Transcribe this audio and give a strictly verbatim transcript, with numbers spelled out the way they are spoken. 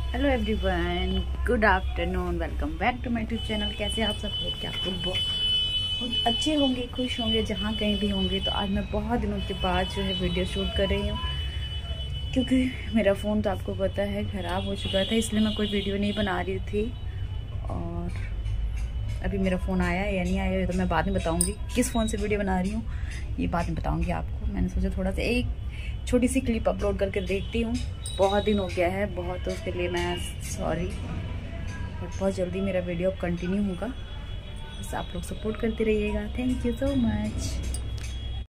Hello everyone, good afternoon, welcome back to my YouTube channel. कैसे आप सब लोग? क्या आप लोग बहुत अच्छे होंगे, खुश होंगे जहाँ कहीं भी होंगे। तो आज मैं बहुत दिनों के बाद जो है वीडियो शूट कर रही हूँ, क्योंकि मेरा फ़ोन तो आपको पता है ख़राब हो चुका था, इसलिए मैं कोई वीडियो नहीं बना रही थी। और अभी मेरा फ़ोन आया या नहीं आया तो मैं बाद में बताऊँगी। किस फ़ोन से वीडियो बना रही हूँ ये बाद में बताऊँगी आपको। मैंने सोचा थोड़ा सा एक छोटी सी क्लिप अपलोड करके देखती हूँ। बहुत दिन हो गया है बहुत, तो उसके लिए मैं सॉरी, बट बहुत जल्दी मेरा वीडियो कंटिन्यू होगा। बस आप लोग सपोर्ट करते रहिएगा। Thank you so much.